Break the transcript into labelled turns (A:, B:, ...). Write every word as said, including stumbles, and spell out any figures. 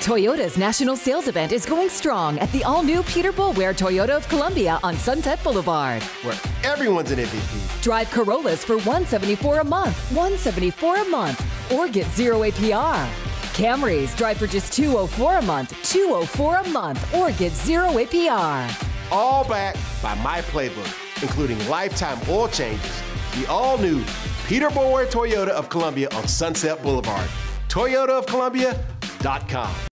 A: Toyota's national sales event is going strong at the all-new Peter Boulware Toyota of Columbia on Sunset Boulevard.
B: Where everyone's an M V P.
A: Drive Corollas for one hundred seventy-four dollars a month, one hundred seventy-four dollars a month, or get zero A P R. Camrys drive for just two hundred four dollars a month, two hundred four dollars a month, or get zero A P R.
B: All backed by my Playbook, including lifetime oil changes. The all-new Peter Boulware Toyota of Columbia on Sunset Boulevard. Toyota of Columbia dot com.